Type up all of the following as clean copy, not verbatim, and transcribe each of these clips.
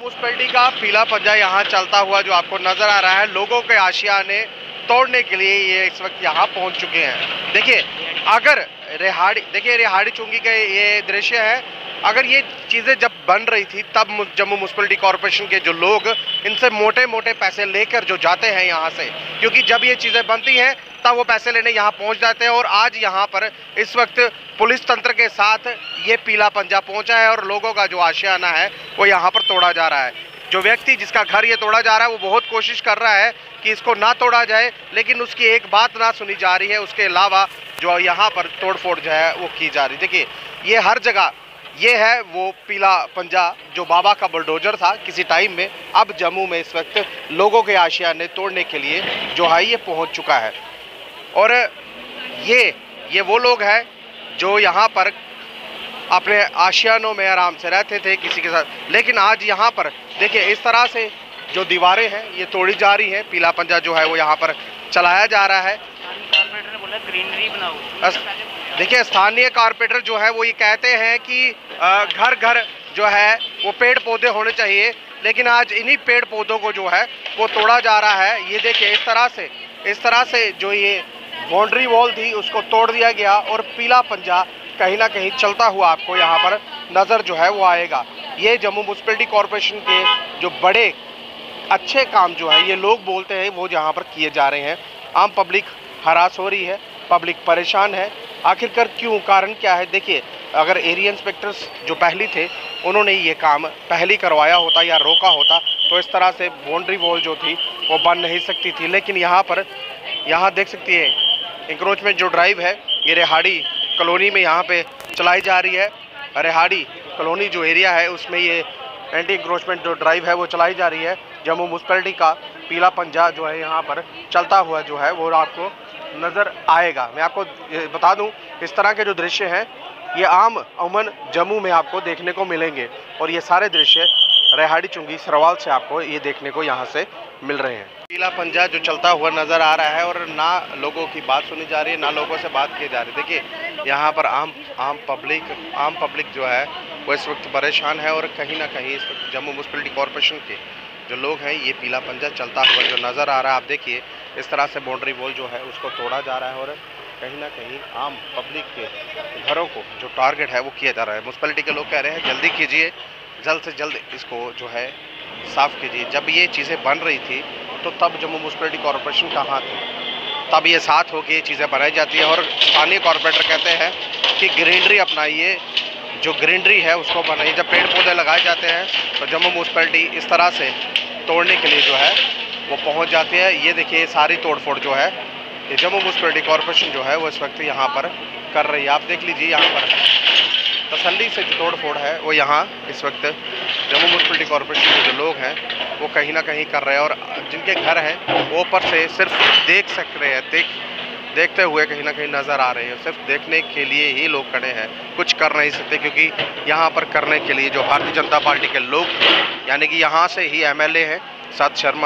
Municipality का पीला पंजा यहाँ चलता हुआ जो आपको नजर आ रहा है, लोगों के आशियाने तोड़ने के लिए ये इस वक्त यहाँ पहुँच चुके हैं। देखिए, अगर रेहाड़ी चुंगी का ये दृश्य है। अगर ये चीज़ें जब बन रही थी तब जम्मू म्युनिसिपैलिटी कॉरपोरेशन के जो लोग इनसे मोटे मोटे पैसे लेकर जो जाते हैं यहाँ से, क्योंकि जब ये चीज़ें बनती हैं तब वो पैसे लेने यहाँ पहुँच जाते हैं। और आज यहाँ पर इस वक्त पुलिस तंत्र के साथ ये पीला पंजा पहुँचा है और लोगों का जो आशियाना है वो यहाँ पर तोड़ा जा रहा है। जो व्यक्ति जिसका घर ये तोड़ा जा रहा है वो बहुत कोशिश कर रहा है कि इसको ना तोड़ा जाए, लेकिन उसकी एक बात ना सुनी जा रही है। उसके अलावा जो यहाँ पर तोड़फोड़ जो है वो की जा रही। देखिए, ये हर जगह ये है वो पीला पंजा जो बाबा का बुलडोजर था किसी टाइम में, अब जम्मू में इस वक्त लोगों के आशियाने तोड़ने के लिए जो है ये पहुंच चुका है। और ये वो लोग हैं जो यहाँ पर अपने आशियानों में आराम से रहते थे किसी के साथ, लेकिन आज यहाँ पर देखिए इस तरह से जो दीवारें हैं ये तोड़ी जा रही हैं। पीला पंजा जो है वो यहाँ पर चलाया जा रहा है। कारपोरेटर ने बोला ग्रीनरी बनाओ। देखिए, स्थानीय कारपोरेटर जो है वो ये कहते हैं कि घर घर जो है वो पेड़ पौधे होने चाहिए, लेकिन आज इन्हीं पेड़ पौधों को जो है वो तोड़ा जा रहा है। ये देखिए इस तरह से जो ये बाउंड्री वॉल थी उसको तोड़ दिया गया और पीला पंजा कहीं ना कहीं चलता हुआ आपको यहाँ पर नज़र जो है वो आएगा। ये जम्मू म्युनिसिपैलिटी कॉरपोरेशन के जो बड़े अच्छे काम जो है ये लोग बोलते हैं वो यहाँ पर किए जा रहे हैं। आम पब्लिक हरास हो रही है, पब्लिक परेशान है। आखिरकार क्यों, कारण क्या है? देखिए, अगर एरिया इंस्पेक्टर्स जो पहले थे उन्होंने ये काम पहले करवाया होता या रोका होता तो इस तरह से बाउंड्री वॉल जो थी वो बन नहीं सकती थी। लेकिन यहाँ देख सकती है इंक्रोचमेंट जो ड्राइव है ये रेहाड़ी कॉलोनी में यहाँ पे चलाई जा रही है। रेहाड़ी कॉलोनी जो एरिया है उसमें ये एंटी इंक्रोचमेंट जो ड्राइव है वो चलाई जा रही है। जम्मू म्युनिसिपैलिटी का पीला पंजा जो है यहाँ पर चलता हुआ जो है वो आपको नज़र आएगा। मैं आपको बता दूं, इस तरह के जो दृश्य हैं ये अमूमन जम्मू में आपको देखने को मिलेंगे और ये सारे दृश्य रेहाड़ी चुंगी सरवाल से आपको ये देखने को यहाँ से मिल रहे हैं। पीला पंजा जो चलता हुआ नज़र आ रहा है और ना लोगों की बात सुनी जा रही है, ना लोगों से बात की जा रही है। देखिए, यहाँ पर आम पब्लिक जो है वो इस वक्त परेशान है और कहीं ना कहीं इस वक्त जम्मू म्युनिसिपैलिटी कॉरपोरेशन के जो लोग हैं ये पीला पंजा चलता हुआ जो नज़र आ रहा है। आप देखिए इस तरह से बाउंड्री वॉल जो है उसको तोड़ा जा रहा है और कहीं ना कहीं आम पब्लिक के घरों को जो टारगेट है वो किया जा रहा है। म्युनिसिपैलिटी के लोग कह रहे हैं जल्दी कीजिए, जल्द से जल्द इसको जो है साफ़ कीजिए। जब ये चीज़ें बन रही थी तो तब जम्मू म्युनिसिपैलिटी कॉरपोरेशन कहाँ थी? तब ये साथ होकर ये चीज़ें बनाई जाती है और स्थानीय कॉरपोरेटर कहते हैं कि ग्रीनरी अपनाइए, जो ग्रीनरी है उसको बनाइए। जब पेड़ पौधे लगाए जाते हैं तो जम्मू म्युनिसिपैलिटी इस तरह से तोड़ने के लिए जो है वो पहुंच जाती है। ये देखिए सारी तोड़फोड़ जो है ये जम्मू म्युनिसिपैलिटी कॉरपोरेशन जो है वो इस वक्त यहाँ पर कर रही है। आप देख लीजिए यहाँ पर तसल्ली से जो तोड़फोड़ है वो यहाँ इस वक्त जम्मू म्युनिसिपैलिटी कॉरपोरेशन के जो लोग हैं वो कहीं ना कहीं कर रहे हैं और जिनके घर हैं वो ऊपर से सिर्फ देख सक रहे हैं, देखते हुए कहीं ना कहीं नज़र आ रहे हैं। सिर्फ देखने के लिए ही लोग खड़े हैं, कुछ कर नहीं सकते, क्योंकि यहाँ पर करने के लिए जो भारतीय जनता पार्टी के लोग यानी कि यहाँ से ही एमएलए हैं सत शर्मा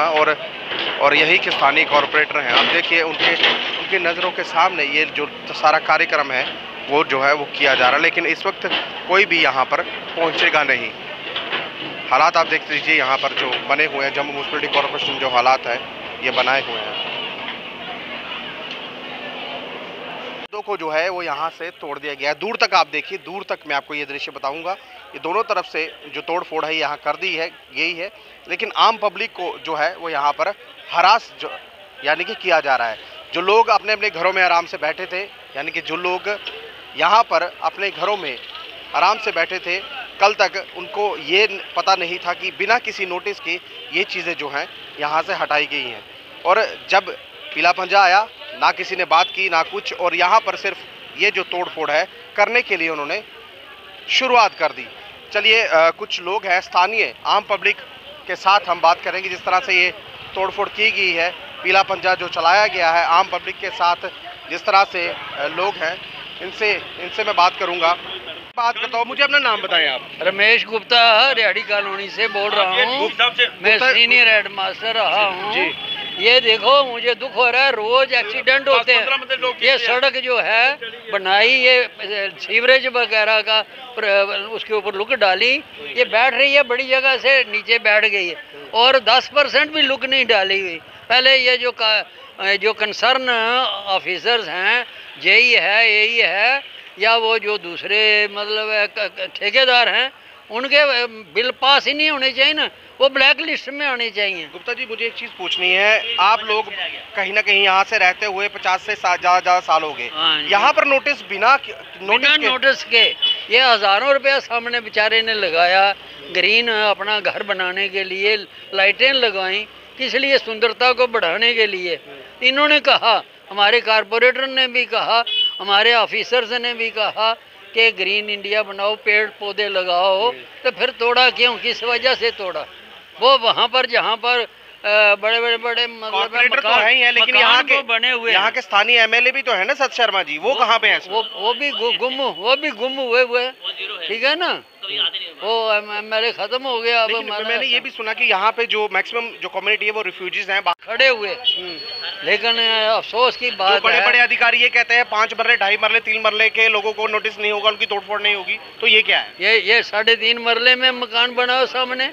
और यही के स्थानीय कॉरपोरेटर हैं। आप देखिए उनकी नज़रों के सामने ये जो सारा कार्यक्रम है वो जो है वो किया जा रहा है, लेकिन इस वक्त कोई भी यहाँ पर पहुँचेगा नहीं। हालात आप देख लीजिए यहाँ पर जो बने हुए हैं, जम्मू म्युनिसिपैलिटी कॉरपोरेशन जो हालात है ये बनाए हुए हैं को जो है वो यहाँ से तोड़ दिया गया है। दूर तक आप देखिए, दूर तक मैं आपको ये दृश्य बताऊंगा। ये दोनों तरफ से जो तोड़-फोड़ है यहाँ कर दी है यही है, लेकिन आम पब्लिक को जो है वो यहाँ पर हरास जो यानी कि किया जा रहा है। जो लोग अपने अपने घरों में आराम से बैठे थे, यानी कि जो लोग यहाँ पर अपने घरों में आराम से बैठे थे, कल तक उनको ये पता नहीं था कि बिना किसी नोटिस के ये चीज़ें जो हैं यहाँ से हटाई गई हैं। और जब पीला पंजा आया ना किसी ने बात की ना कुछ, और यहाँ पर सिर्फ ये जो तोड़फोड़ है करने के लिए उन्होंने शुरुआत कर दी। चलिए कुछ लोग हैं स्थानीय आम पब्लिक के साथ हम बात करेंगे। जिस तरह से ये तोड़फोड़ की गई है, पीला पंजा जो चलाया गया है आम पब्लिक के साथ, जिस तरह से लोग हैं इनसे मैं बात करूँगा। बात करता हूँ, मुझे अपना नाम बताएं आप। रमेश गुप्ता रेहाड़ी कॉलोनी से बोल रहा हूँ। मैं सीनियर हेड मास्टर रहा हूँ। ये देखो मुझे दुख हो रहा है, रोज एक्सीडेंट होते हैं। ये सड़क जो है बनाई, ये सीवरेज वगैरह का उसके ऊपर लुक डाली, ये बैठ रही है बड़ी जगह से नीचे बैठ गई है और 10% भी लुक नहीं डाली हुई। पहले ये जो कंसर्न ऑफिसर्स हैं, जेई है, एई है, या वो जो दूसरे मतलब ठेकेदार हैं, उनके बिल पास ही नहीं होने चाहिए ना, वो ब्लैक लिस्ट में आने चाहिए। गुप्ता जी, मुझे एक चीज़ पूछनी है, आप लोग कहीं ना कहीं यहाँ से रहते हुए 50 से ज़्यादा साल हो गए, यहाँ पर नोटिस बिना नोटिस के ये हज़ारों रुपया सामने बेचारे ने लगाया, ग्रीन अपना घर बनाने के लिए लाइटें लगवाई, किस लिए? सुंदरता को बढ़ाने के लिए। इन्होंने कहा, हमारे कारपोरेटर ने भी कहा, हमारे ऑफिसर्स ने भी कहा कि ग्रीन इंडिया बनाओ, पेड़ पौधे लगाओ, तो फिर तोड़ा क्यों? किस वजह से तोड़ा? वो वहाँ पर जहाँ पर बड़े मतलब तो है ही है, लेकिन यहाँ के बने हुए, यहाँ के स्थानीय एमएलए भी तो है ना, सत शर्मा जी, वो कहाँ पे हैं? वो भी गुम हुए, ठीक है ना, वो एमएलए खत्म हो गया। अब मैंने ये भी सुना कि यहाँ पे जो मैक्सिमम जो कम्युनिटी है वो रिफ्यूजीज हैं खड़े हुए, लेकिन अफसोस की बात बड़े बड़े अधिकारी ये कहते हैं 5 मरले, 2.5 मरले, 3 मरले के लोगों को नोटिस नहीं होगा, उनकी तोड़फोड़ नहीं होगी, तो ये क्या है? ये 3.5 मरले में मकान बना हो सामने,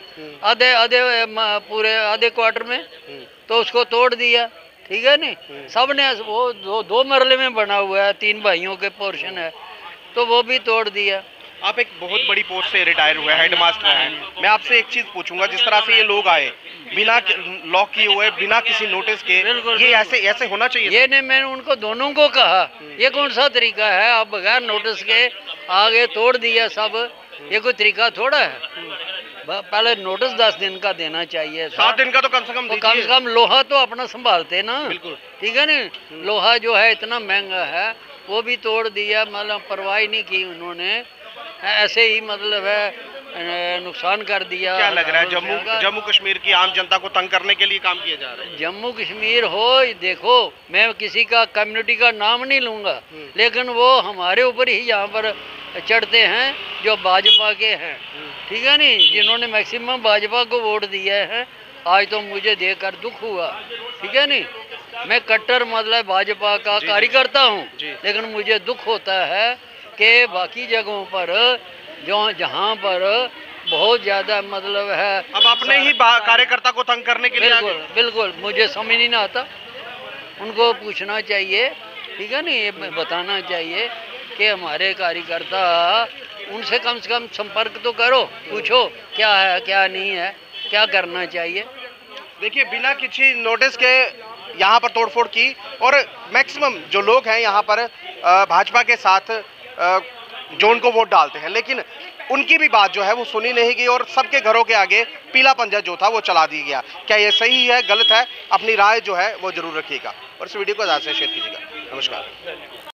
आधे क्वार्टर में, तो उसको तोड़ दिया, ठीक है नहीं? सबने वो 2 मरले में बना हुआ है, 3 भाइयों के पोर्शन है, तो वो भी तोड़ दिया। आप एक बहुत बड़ी पोस्ट से रिटायर हुए हेडमास्टर हैं, मैं आपसे एक चीज़ पूछूंगा, जिस तरह से ये लोग आए बिना लॉक किए हुए, बिना किसी नोटिस के, ये ऐसे होना चाहिए? ये ने मैंने उनको दोनों को कहा, ये कौन सा तरीका है? आप बगैर नोटिस के आगे तोड़ दिया सब, ये कोई तरीका थोड़ा है। पहले नोटिस 10 दिन का देना चाहिए, 7 दिन का तो कम से कम लोहा तो अपना संभालते ना, ठीक है ना? लोहा जो है इतना महंगा है, वो भी तोड़ दिया, मतलब परवाह नहीं की उन्होंने, ऐसे ही मतलब है नुकसान कर दिया। क्या लग रहा है जम्मू कश्मीर की आम जनता को तंग करने के लिए काम किया जा रहा है? जम्मू कश्मीर हो, देखो मैं किसी का कम्युनिटी का नाम नहीं लूँगा, लेकिन वो हमारे ऊपर ही यहाँ पर चढ़ते हैं जो भाजपा के हैं, ठीक है नहीं, जिन्होंने मैक्सिमम भाजपा को वोट दिए हैं। आज तो मुझे देखकर दुख हुआ, ठीक है नहीं, मैं कट्टर मतलब भाजपा का कार्यकर्ता हूँ, लेकिन मुझे दुख होता है कि बाकी जगहों पर जहाँ पर बहुत ज़्यादा मतलब है, अब अपने ही कार्यकर्ता को तंग करने के लिए बिल्कुल मुझे समझ नहीं आता, उनको पूछना चाहिए, ठीक है नहीं, ये बताना चाहिए कि हमारे कार्यकर्ता, उनसे कम से कम संपर्क तो करो, पूछो क्या है क्या नहीं है, क्या करना चाहिए। देखिए, बिना किसी नोटिस के यहाँ पर तोड़फोड़ की, और मैक्सिमम जो लोग हैं यहाँ पर भाजपा के साथ जो उनको वोट डालते हैं, लेकिन उनकी भी बात जो है वो सुनी नहीं गई और सबके घरों के आगे पीला पंजा जो था वो चला दिया गया। क्या ये सही है, गलत है? अपनी राय जो है वो जरूर रखिएगा और इस वीडियो को ज़्यादा से शेयर कीजिएगा। नमस्कार।